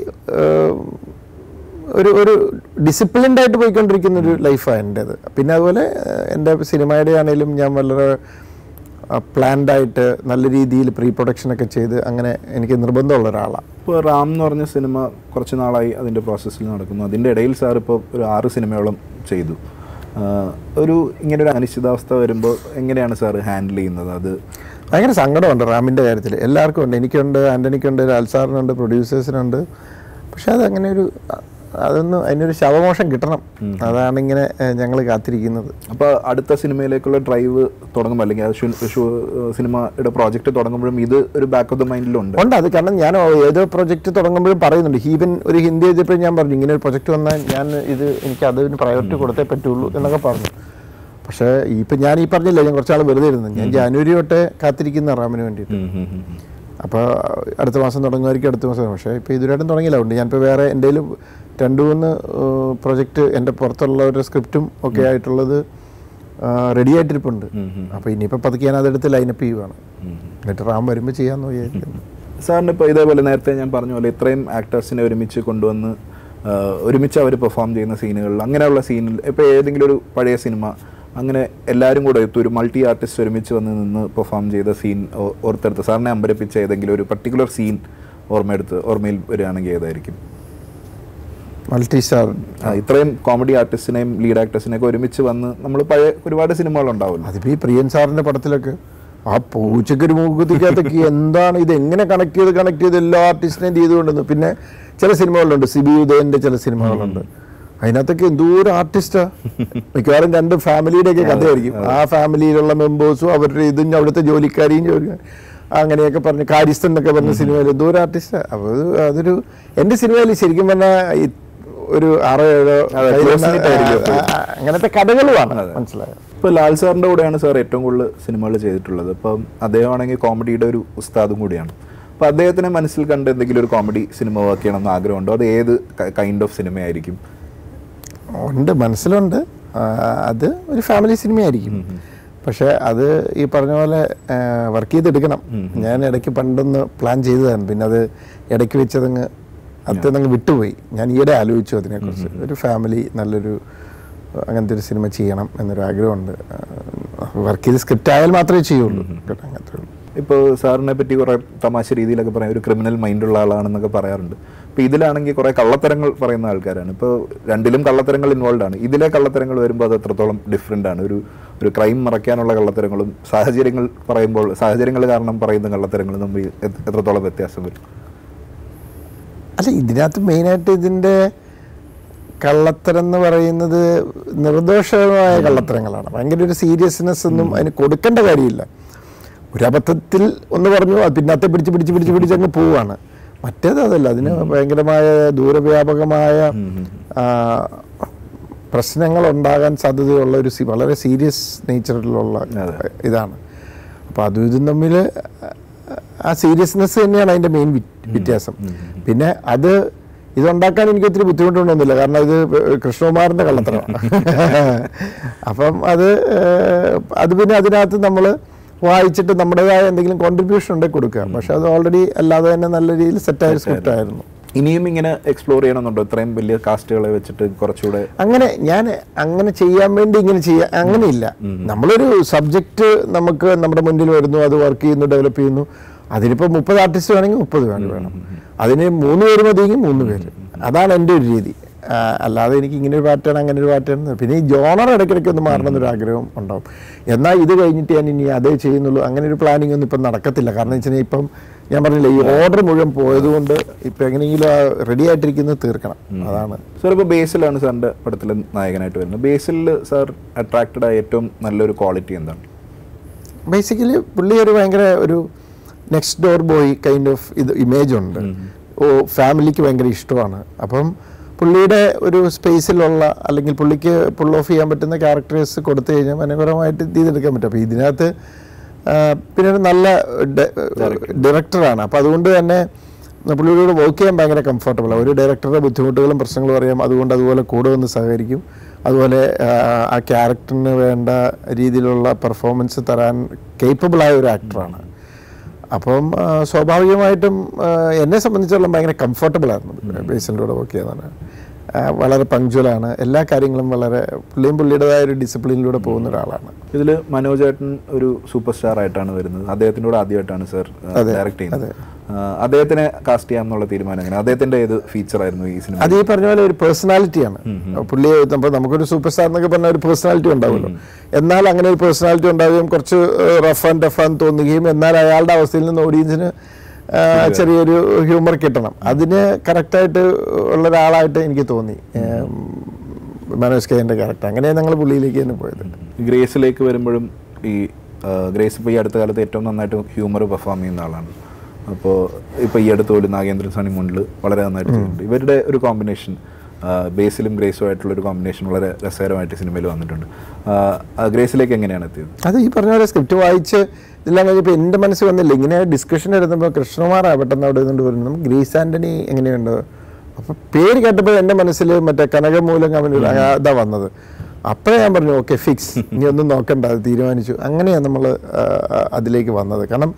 ഒരു ഒരു ഡിസിപ്ലിൻഡ് ആയിട്ട് പോയിക്കൊണ്ടിരിക്കുന്ന ഒരു ലൈഫാണ് എൻ്റേത്. പിന്നെ അതുപോലെ എൻ്റെ സിനിമയുടെ ആണെങ്കിലും ഞാൻ വളരെ പ്ലാൻഡ് ആയിട്ട് നല്ല രീതിയിൽ പ്രീ പ്രൊഡക്ഷനൊക്കെ ചെയ്ത് അങ്ങനെ എനിക്ക് നിർബന്ധമുള്ള ഒരാളാണ്. ഇപ്പോൾ റാം എന്ന് പറഞ്ഞ സിനിമ കുറച്ച് നാളായി അതിൻ്റെ പ്രോസസ്സിൽ നടക്കുന്നു. അതിൻ്റെ ഇടയിൽ സാർ ഇപ്പോൾ ഒരു ആറ് സിനിമയോളം ചെയ്തു. ഒരു ഇങ്ങനൊരു അനിശ്ചിതാവസ്ഥ വരുമ്പോൾ എങ്ങനെയാണ് സാർ ഹാൻഡിൽ ചെയ്യുന്നത്? അത് ഭയങ്കര സങ്കടമുണ്ട് റാമിൻ്റെ കാര്യത്തിൽ. എല്ലാവർക്കും ഉണ്ട്. എനിക്കുണ്ട്, ആൻ്റണിക്കുണ്ട്, ലാൽസാറിനുണ്ട്, പ്രൊഡ്യൂസേഴ്സിനുണ്ട്. പക്ഷെ അതങ്ങനെ ഒരു അതൊന്നും അതിനൊരു ശവമോഷം കിട്ടണം. അതാണ് ഇങ്ങനെ ഞങ്ങൾ കാത്തിരിക്കുന്നത്. അപ്പോൾ അടുത്ത സിനിമയിലേക്കുള്ള ഡ്രൈവ് തുടങ്ങുമ്പോൾ അല്ലെങ്കിൽ സിനിമയുടെ പ്രോജക്റ്റ് തുടങ്ങുമ്പോഴും ഇത് ഒരു ബാക്ക് ഓഫ് ദ മൈൻഡിലുണ്ട് ഉണ്ട് അത്. കാരണം ഞാൻ ഏതോ പ്രൊജക്റ്റ് തുടങ്ങുമ്പോഴും പറയുന്നുണ്ട്. ഈവൻ ഒരു ഹിന്ദി എഴുതിയപ്പോഴും ഞാൻ പറഞ്ഞു ഇങ്ങനെ ഒരു പ്രൊജക്റ്റ് വന്നാൽ ഞാൻ ഇത് എനിക്ക് അതിന് പ്രയോറിറ്റി കൊടുത്തേ പറ്റുള്ളൂ എന്നൊക്കെ പറഞ്ഞു. പക്ഷേ ഇപ്പം ഞാൻ ഈ പറഞ്ഞില്ല, ഞാൻ കുറച്ചാൾ വെറുതെ ഇരുന്നു. ഞാൻ ജാനുവരി തൊട്ടേ കാത്തിരിക്കുന്ന റാമിന് വേണ്ടിയിട്ട്. അപ്പോൾ അടുത്ത മാസം തുടങ്ങുമായിരിക്കും, അടുത്ത മാസം. പക്ഷേ ഇപ്പോൾ ഇതുവരെയായിട്ടും തുടങ്ങിയില്ല. ഉണ്ട് ഞാനിപ്പോൾ വേറെ എൻ്റെ രണ്ട് മൂന്ന് പ്രൊജക്റ്റ് എൻ്റെ പുറത്തുള്ളവരുടെ സ്ക്രിപ്റ്റും ഒക്കെ ആയിട്ടുള്ളത് റെഡി ആയിട്ടിരിപ്പുണ്ട്. അപ്പോൾ ഇനിയിപ്പോൾ പതുക്കെ ഞാൻ അതെടുത്ത് ലൈനപ്പ് ചെയ്യുവാണ്. എന്നിട്ട് റാം വരുമ്പോൾ ചെയ്യാമെന്ന് വിചാരിക്കുന്നു. സാറിന് ഇപ്പോൾ ഇതേപോലെ നേരത്തെ ഞാൻ പറഞ്ഞ പോലെ ഇത്രയും ആക്ടേഴ്സിനെ ഒരുമിച്ച് കൊണ്ടുവന്ന് ഒരുമിച്ച് അവർ പെർഫോം ചെയ്യുന്ന സീനുകളിൽ അങ്ങനെയുള്ള സീനിൽ ഇപ്പോൾ ഏതെങ്കിലും ഒരു പഴയ സിനിമ അങ്ങനെ എല്ലാവരും കൂടെ എത്തും ഒരു മൾട്ടി ആർട്ടിസ്റ്റ് ഒരുമിച്ച് വന്ന് നിന്ന് പെർഫോം ചെയ്ത സീൻ ഓർത്തെടുത്ത് സാറിനെ അമ്പരപ്പിച്ച ഏതെങ്കിലും ഒരു പർട്ടിക്കുലർ സീൻ ഓർമ്മയെടുത്ത് ഓർമ്മയിൽ വരികയാണെങ്കിൽ ഏതായിരിക്കും? മൾട്ടി സ്റ്റാർ ഇത്രയും കോമഡി ആർട്ടിസ്റ്റിനെയും ലീഡ് ആക്ടേഴ്സിനെയൊക്കെ ഒരുമിച്ച് വന്ന് നമ്മൾ പഴയ ഒരുപാട് സിനിമകളുണ്ടാവുമല്ലോ. അതിപ്പോൾ ഈ പ്രിയൻ സാറിൻ്റെ പടത്തിലൊക്കെ ആ പൂച്ചക്കൊരു മൂക്കുത്തിക്കകത്തൊക്കെ എന്താണ് ഇത്, എങ്ങനെ കണക്ട് ചെയ്ത് കണക്ട് ചെയ്ത് എല്ലാ ആർട്ടിസ്റ്റിനെയും ചെയ്തുകൊണ്ടിരുന്നു. പിന്നെ ചില സിനിമകളുണ്ട്, സിബി ഉദയൻ്റെ ചില സിനിമകളുണ്ട്, അതിനകത്തൊക്കെ എന്തോരം ആർട്ടിസ്റ്റാ. മിക്കവാറും രണ്ട് ഫാമിലിയുടെയൊക്കെ കഥയായിരിക്കും. ആ ഫാമിലിയിലുള്ള മെമ്പേഴ്സും അവരുടെ ഇതും അവിടുത്തെ ജോലിക്കാരെയും ജോലി അങ്ങനെയൊക്കെ പറഞ്ഞ് കാര്യസ്ഥൻ എന്നൊക്കെ പറഞ്ഞ സിനിമയിൽ എന്തോരം ആർട്ടിസ്റ്റാ. അപ്പോൾ അതൊരു എൻ്റെ സിനിമയിൽ ശരിക്കും പറഞ്ഞാൽ ഒരു ആറോ ഏഴോ അങ്ങനത്തെ കഥകളുമാണ്. മനസ്സിലായത്. ഇപ്പോൾ ലാൽ സാറിൻ്റെ കൂടെയാണ് സാർ ഏറ്റവും കൂടുതൽ സിനിമകൾ ചെയ്തിട്ടുള്ളത്. അപ്പം അദ്ദേഹമാണെങ്കിൽ കോമഡിയുടെ ഒരു ഉസ്താദും കൂടിയാണ്. അപ്പോൾ അദ്ദേഹത്തിനെ മനസ്സിൽ കണ്ട് എന്തെങ്കിലും ഒരു കോമഡി സിനിമ വർക്ക് ചെയ്യണമെന്ന് ആഗ്രഹമുണ്ടോ? അത് ഏത് കൈൻഡ് ഓഫ് സിനിമയായിരിക്കും? ഉണ്ട്, മനസ്സിലുണ്ട്. അത് ഒരു ഫാമിലി സിനിമയായിരിക്കും. പക്ഷേ അത് ഈ പറഞ്ഞ പോലെ വർക്ക് ചെയ്തെടുക്കണം. ഞാൻ ഇടയ്ക്ക് പണ്ടൊന്ന് പ്ലാൻ ചെയ്തതാണ്, പിന്നെ അത് ഇടയ്ക്ക് വെച്ചതങ്ങ് അത്രങ്ങ് വിട്ടുപോയി. ഞാൻ ഈയിടെ ആലോചിച്ചു അതിനെക്കുറിച്ച്. ഒരു ഫാമിലി നല്ലൊരു അങ്ങനത്തെ ഒരു സിനിമ ചെയ്യണം എന്നൊരു ആഗ്രഹമുണ്ട്. വർക്ക് ചെയ്ത് സ്ക്രിപ്റ്റ് ആയാൽ മാത്രമേ ചെയ്യുള്ളൂ. അങ്ങനത്തെ ഉള്ളൂ. ഇപ്പോൾ സാറിനെ പറ്റി കുറേ തമാശ രീതിയിലൊക്കെ പറയാം, ഒരു ക്രിമിനൽ മൈൻഡുള്ള ആളാണെന്നൊക്കെ പറയാറുണ്ട്. ഇപ്പോൾ ഇതിലാണെങ്കിൽ കുറേ കള്ളത്തരങ്ങൾ പറയുന്ന ആൾക്കാരാണ്. ഇപ്പോൾ രണ്ടിലും കള്ളത്തരങ്ങൾ ഇൻവോൾവ് ആണ്. ഇതിലെ കള്ളത്തരങ്ങൾ വരുമ്പോൾ അത് എത്രത്തോളം ഡിഫറെൻ്റ് ആണ്? ഒരു ഒരു ക്രൈം മറയ്ക്കാനുള്ള കള്ളത്തരങ്ങളും സാഹചര്യങ്ങൾ പറയുമ്പോൾ സാഹചര്യങ്ങൾ കാരണം പറയുന്ന കള്ളത്തരങ്ങളും തമ്മിൽ എത്രത്തോളം വ്യത്യാസം വരും? അല്ല, ഇതിനകത്ത് മെയിനായിട്ട് ഇതിൻ്റെ കള്ളത്തരം എന്ന് പറയുന്നത് നിർദോഷമായ കള്ളത്തരങ്ങളാണ്. ഭയങ്കര ഒരു സീരിയസ്നെസ് ഒന്നും അതിന് കൊടുക്കേണ്ട കാര്യമില്ല. ഒരബദ്ധത്തിൽ ഒന്ന് പറഞ്ഞു, പിന്നത്തെ പിടിച്ച് പിടിച്ച് പിടിച്ച് പിടിച്ച് അങ്ങ് പോവുകയാണ്. മറ്റേത് അതല്ല, അതിന് ഭയങ്കരമായ ദൂരവ്യാപകമായ പ്രശ്നങ്ങൾ ഉണ്ടാകാൻ സാധ്യതയുള്ള ഒരു വളരെ സീരിയസ് നേച്ചറിലുള്ള ഇതാണ്. അപ്പോൾ അതും ഇതും തമ്മിൽ ആ സീരിയസ്നെസ് തന്നെയാണ് അതിൻ്റെ മെയിൻ വ്യത്യാസം. പിന്നെ അത് ഇതുണ്ടാക്കാൻ എനിക്ക് ഒത്തിരി ബുദ്ധിമുട്ടുണ്ടൊന്നുമില്ല, കാരണം ഇത് കൃഷ്ണകുമാറിൻ്റെ കള്ളത്തരമാണ്. അപ്പം അത് അത് പിന്നെ അതിനകത്ത് നമ്മൾ വായിച്ചിട്ട് നമ്മുടേതായ എന്തെങ്കിലും കോൺട്രിബ്യൂഷൻ ഉണ്ടെങ്കിൽ കൊടുക്കുക. പക്ഷെ അത് ഓൾറെഡി അല്ലാതെ തന്നെ നല്ല രീതിയിൽ സെറ്റായ സ്ക്രിപ്റ്റ് ആയിരുന്നു. ഇനിയും ഇങ്ങനെ എക്സ്പ്ലോർ ചെയ്യണമെന്നുണ്ടോ? ഇത്രയും വലിയ കാസ്റ്റുകളെ വെച്ചിട്ട് കുറച്ചുകൂടെ അങ്ങനെ ഞാൻ അങ്ങനെ ചെയ്യാൻ വേണ്ടി ഇങ്ങനെ ചെയ്യാൻ അങ്ങനെയില്ല. നമ്മളൊരു സബ്ജക്റ്റ് നമുക്ക് നമ്മുടെ മുന്നിൽ വരുന്നു, അത് വർക്ക് ചെയ്യുന്നു, ഡെവലപ്പ് ചെയ്യുന്നു. അതിനിപ്പോൾ മുപ്പത് ആർട്ടിസ്റ്റ് വേണമെങ്കിൽ മുപ്പത് വേണ്ടി വേണം, അതിന് മൂന്ന് പേര് മതിയെങ്കിൽ മൂന്ന് പേര്. അതാണ് എൻ്റെ ഒരു രീതി. അല്ലാതെ എനിക്ക് ഇങ്ങനെ ഒരു പാറ്റേൺ അങ്ങനെ ഒരു പാറ്റേൺ. പിന്നെ ഈ ജോണർ ഇടയ്ക്കിടയ്ക്ക് ഒന്ന് മാറണം എന്നൊരു ആഗ്രഹം ഉണ്ടാവും. എന്നാൽ ഇത് കഴിഞ്ഞിട്ട് ഞാൻ ഇനി അതേ ചെയ്യുന്നുള്ളൂ, അങ്ങനെ ഒരു പ്ലാനിങ് ഒന്നും ഇപ്പം നടക്കത്തില്ല. കാരണം വെച്ച് കഴിഞ്ഞാൽ ഇപ്പം ഞാൻ പറഞ്ഞില്ല, ഈ ഓർഡർ മുഴുവൻ പോയതുകൊണ്ട് ഇപ്പം എങ്ങനെയെങ്കിലും റെഡി ആയിട്ടിരിക്കുന്നത് തീർക്കണം. അതാണ് സാർ. ഇപ്പോൾ ബേസിലാണ് സാറിൻ്റെ പടത്തിൽ നായകനായിട്ട് വരുന്നത്. ബേസിൽ സാർ അട്രാക്റ്റഡ് ആയ ഏറ്റവും നല്ലൊരു ക്വാളിറ്റി എന്താണ്? ബേസിക്കലി പുള്ളി ഒരു ഭയങ്കര ഒരു next door boy kind of ഇത് ഇമേജ് ഉണ്ട്. ഓ ഫാമിലിക്ക് ഭയങ്കര ഇഷ്ടമാണ്. അപ്പം പുള്ളിയുടെ ഒരു സ്പേസിലുള്ള അല്ലെങ്കിൽ പുള്ളിക്ക് പുൾ ഓഫ് ചെയ്യാൻ പറ്റുന്ന ക്യാരക്ടേഴ്സ് കൊടുത്തു കഴിഞ്ഞാൽ മനോഹരമായിട്ട് ചെയ്തെടുക്കാൻ പറ്റും. അപ്പോൾ ഇതിനകത്ത് പിന്നെ ഒരു നല്ല ഡയറക്ടറാണ്. അപ്പോൾ അതുകൊണ്ട് തന്നെ പുള്ളിയോട് വർക്ക് ചെയ്യാൻ ഭയങ്കര കംഫർട്ടബിളാണ്. ഒരു ഡയറക്ടറുടെ ബുദ്ധിമുട്ടുകളും പ്രശ്നങ്ങളും അറിയാം. അതുകൊണ്ട് അതുപോലെ കൂടെ വന്ന് സഹകരിക്കും. അതുപോലെ ആ ക്യാരക്ടറിന് വേണ്ട രീതിയിലുള്ള പെർഫോമൻസ് തരാൻ കേപ്പബിളായ ഒരു ആക്ടറാണ്. അപ്പം സ്വാഭാവികമായിട്ടും എന്നെ സംബന്ധിച്ചിടത്തോളം ഭയങ്കര കംഫർട്ടബിളായിരുന്നു ബേസിലിൻ്റെ കൂടെ വർക്ക് ചെയ്യുന്നതാണ്. വളരെ പങ്ക്ച്വലാണ്. എല്ലാ കാര്യങ്ങളും വളരെ പുള്ളിയും പുള്ളിയുടേതായ ഒരു ഡിസിപ്ലിനിലൂടെ പോകുന്ന ഒരാളാണ്. ഇതിൽ മനോജേട്ടൻ ഒരു സൂപ്പർ സ്റ്റാർ ആയിട്ടാണ് വരുന്നത്. അദ്ദേഹത്തിൻ്റെ കൂടെ ആദ്യമായിട്ടാണ് സർ ഡയറക്ട് ചെയ്യുന്നത്. അദ്ദേഹത്തിനെ കാസ്റ്റ് ചെയ്യാമെന്നുള്ള തീരുമാനം എങ്ങനെ? അദ്ദേഹത്തിന്റെ ഏത് ഫീച്ചർ ആയിരുന്നു ഈ സിനിമ? അത് ഈ പറഞ്ഞ പോലെ ഒരു പേഴ്സണാലിറ്റിയാണ്. പുള്ളി നമുക്കൊരു സൂപ്പർ സ്റ്റാർ എന്നൊക്കെ പറഞ്ഞ ഒരു പേഴ്സണാലിറ്റി ഉണ്ടാവുമല്ലോ. എന്നാൽ അങ്ങനെ ഒരു പേഴ്സണാലിറ്റി ഉണ്ടാവുകയും കുറച്ച് റഫ് ആൻഡ് ടഫ് ആണെന്ന് തോന്നുകയും എന്നാൽ അയാളുടെ അവസ്ഥയിൽ നിന്ന് ഓഡിയൻസിന് ചെറിയൊരു ഹ്യൂമർ കിട്ടണം. അതിന് കറക്റ്റായിട്ട് ഉള്ള ഒരാളായിട്ട് എനിക്ക് തോന്നി മനോജ് കെയുടെ ക്യാരക്ടർ. അങ്ങനെ ഞങ്ങൾ പുള്ളിയിലേക്ക് തന്നെ പോയത്. ഗ്രേസിലേക്ക് വരുമ്പോഴും ഈ ഗ്രേസ് ഇപ്പോൾ ഈ അടുത്ത കാലത്ത് ഏറ്റവും നന്നായിട്ട് ഹ്യൂമർ പെർഫോം ചെയ്യുന്ന ആളാണ്. അപ്പോൾ ഇപ്പോൾ ഈ അടുത്ത് പോലും നാഗേന്ദ്രൻ സാണി മുന്നിൽ വളരെ നന്നായിട്ട് ചെയ്യുന്നുണ്ട്. ഇവരുടെ ഒരു കോമ്പിനേഷൻ ബേസിലും ഗ്രേസും ആയിട്ടുള്ളൊരു കോമ്പിനേഷൻ വളരെ രസകരമായിട്ട് സിനിമയിൽ വന്നിട്ടുണ്ട്. ഗ്രേസിലേക്ക് എങ്ങനെയാണ് എത്തിയത്? അത് ഈ പറഞ്ഞ പോലെ സ്ക്രിപ്റ്റ് വായിച്ച് ഇതെല്ലാം കഴിഞ്ഞപ്പോൾ എൻ്റെ മനസ്സിൽ വന്നില്ല. ഇങ്ങനെ ഡിസ്കഷൻ എടുത്തപ്പോൾ കൃഷ്ണകുമാറാണ് പെട്ടെന്ന് അവിടെ നിന്നുകൊണ്ട് വരുന്നത്. ഗ്രേസ് ആൻ്റണി എങ്ങനെയുണ്ട്? അപ്പോൾ പേര് കേട്ടപ്പോൾ എൻ്റെ മനസ്സിൽ മറ്റേ കനകമൂലം അവൻ ഇതാ വന്നത്. അപ്പോഴേ ഞാൻ പറഞ്ഞു ഓക്കെ ഫിക്സ്, ഇനി ഒന്നും നോക്കണ്ട, അത് തീരുമാനിച്ചു. അങ്ങനെയാണ് നമ്മൾ അതിലേക്ക് വന്നത്. കാരണം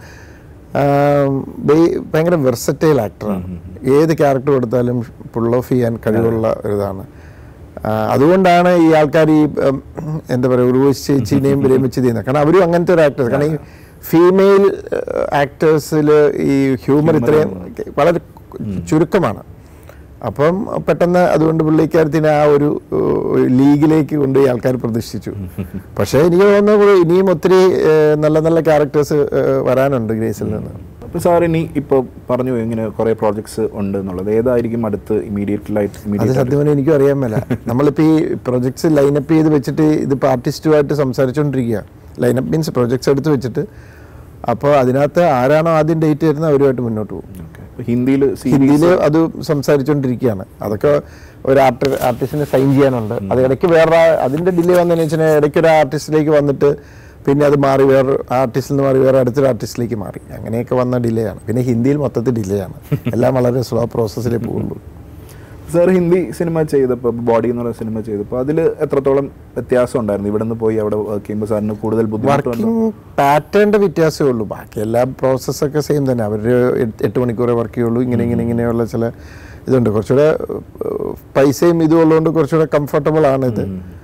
ഭയങ്കര വെർസറ്റൈൽ ആക്ടറാണ്. ഏത് ക്യാരക്ടർ കൊടുത്താലും പുൾ ഓഫ് ചെയ്യാൻ കഴിവുള്ള ഒരിതാണ്. അതുകൊണ്ടാണ് ഈ ആൾക്കാർ ഈ എന്താ പറയുക ഉർവശി ചേച്ചീനെയും വിരമിച്ച് ചെയ്യുന്നത്. കാരണം അവരും അങ്ങനത്തെ ഒരു ആക്ടേഴ്സ്. കാരണം ഈ ഫീമെയിൽ ആക്ടേഴ്സിൽ ഈ ഹ്യൂമർ ഇത്രയും വളരെ ചുരുക്കമാണ്. അപ്പം പെട്ടെന്ന് അതുകൊണ്ട് പുള്ളിക്കാരത്തിന് ആ ഒരു ലീഗിലേക്ക് കൊണ്ടുപോയി ആൾക്കാർ പ്രതീക്ഷിച്ചു. പക്ഷേ എനിക്ക് തോന്നുന്നു ഇനിയും ഒത്തിരി നല്ല നല്ല ക്യാരക്ടേഴ്സ് വരാനുണ്ട് ഗ്രേസിൽ നിന്ന്. അപ്പോൾ സാർ ഇനി ഇപ്പോൾ പറഞ്ഞു ഇങ്ങനെ കുറേ പ്രോജക്ട്സ് ഉണ്ട് എന്നുള്ളത്, ഏതായിരിക്കും അടുത്ത് ഇമീഡിയറ്റ്ലായിട്ട്? അത് സത്യം പറഞ്ഞാൽ എനിക്കും അറിയാൻ മേല. നമ്മളിപ്പോൾ ഈ പ്രൊജക്ട്സ് ലൈനപ്പ് ചെയ്ത് വെച്ചിട്ട് ഇതിപ്പോൾ ആർട്ടിസ്റ്റുമായിട്ട് സംസാരിച്ചുകൊണ്ടിരിക്കുക. ലൈനപ്പ് മീൻസ് പ്രൊജക്ട്സ് എടുത്ത് വെച്ചിട്ട് അപ്പോൾ അതിനകത്ത് ആരാണോ ആദ്യം ഡേറ്റ് വരുന്നത് അവരുമായിട്ട് മുന്നോട്ട് പോകും. ഹിന്ദിയിൽ ഹിന്ദിയിൽ അത് സംസാരിച്ചുകൊണ്ടിരിക്കുകയാണ്. അതൊക്കെ ഒരു ആർട്ടി ആർട്ടിസ്റ്റിനെ സൈൻ ചെയ്യാനുണ്ട്. അത് ഇടയ്ക്ക് വേറെ അതിൻ്റെ ഡിലേ വന്നതെന്ന് വെച്ചാൽ ഇടയ്ക്ക് ഒരു ആർട്ടിസ്റ്റിലേക്ക് വന്നിട്ട് പിന്നെ അത് മാറി വേറെ ആർട്ടിസ്റ്റിൽ നിന്ന് മാറി വേറെ അടുത്തൊരു ആർട്ടിസ്റ്റിലേക്ക് മാറി. അങ്ങനെയൊക്കെ വന്ന ഡിലേ ആണ്. പിന്നെ ഹിന്ദിയിൽ മൊത്തത്തിൽ ഡിലേ ആണ്. എല്ലാം വളരെ സ്ലോ പ്രോസസ്സിലേ പോകുള്ളൂ. സാർ ഹിന്ദി സിനിമ ചെയ്തപ്പോൾ ബോഡി എന്ന് പറയുന്ന സിനിമ ചെയ്തപ്പോൾ അതിൽ എത്രത്തോളം വ്യത്യാസം ഉണ്ടായിരുന്നു? ഇവിടെ നിന്ന് പോയി അവിടെ വർക്ക് ചെയ്യുമ്പോൾ സാറിന് കൂടുതൽ ബുദ്ധിമുട്ടുണ്ടോ? പാറ്റേണിൻ്റെ വ്യത്യാസമേ ഉള്ളൂ. ബാക്കി എല്ലാ പ്രോസസ്സൊക്കെ സെയിം തന്നെ. അവർ എട്ട് മണിക്കൂറേ വർക്ക് ചെയ്യുള്ളൂ. ഇങ്ങനെ ഇങ്ങനെ ഇങ്ങനെയുള്ള ചില ഇതുണ്ട്. കുറച്ചുകൂടെ പൈസയും ഇതും ഉള്ളതുകൊണ്ട് കുറച്ചുകൂടെ കംഫർട്ടബിൾ ആണിത്.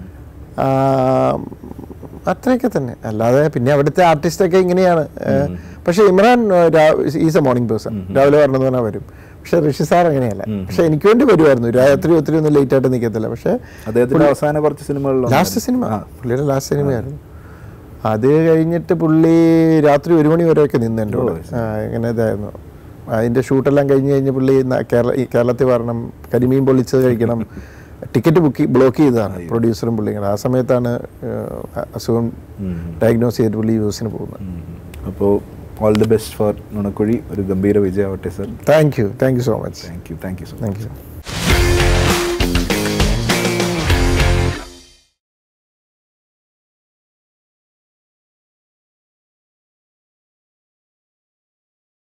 അത്രയൊക്കെ തന്നെ. അല്ലാതെ പിന്നെ അവിടുത്തെ ആർട്ടിസ്റ്റൊക്കെ ഇങ്ങനെയാണ്. പക്ഷേ Imran is a morning person. രാവിലെ വരണമെന്ന് പറഞ്ഞാൽ വരും. പക്ഷെ ഋഷി സാർ അങ്ങനെയല്ല. പക്ഷെ എനിക്ക് വേണ്ടി വരുമായിരുന്നു. രാത്രി ഒത്തിരി ഒന്നും ലേറ്റ് ആയിട്ട് നിൽക്കത്തില്ല. പക്ഷേ അദ്ദേഹത്തിൻ്റെ അവസാന കുറച്ച് സിനിമകളിൽ ലാസ്റ്റ് സിനിമ പുള്ളിയുടെ ലാസ്റ്റ് സിനിമയായിരുന്നു. അത് കഴിഞ്ഞിട്ട് പുള്ളി രാത്രി ഒരു മണി വരെയൊക്കെ നിന്ന് എൻ്റെ കൂടെ. ഇങ്ങനെ ഇതായിരുന്നു. അതിൻ്റെ ഷൂട്ടെല്ലാം കഴിഞ്ഞ് കഴിഞ്ഞ് പുള്ളി കേരള ഈ കേരളത്തിൽ വരണം, കരിമീൻ പൊള്ളിച്ചത് കഴിക്കണം, ടിക്കറ്റ് ബുക്ക് ബ്ലോക്ക് ചെയ്തതാണ് പ്രൊഡ്യൂസറും പുള്ളിയും. ആ സമയത്താണ് അസുഖം ഡയഗ്നോസ് ചെയ്തിട്ട് പുള്ളി യു എസിന് പോകുന്നത്. അപ്പോൾ all the best for നുണക്കുഴി. ഒരു ഗംഭീര വിജയമാവട്ടെ sir. Thank you thank you so much. Thank you thank you so thank U.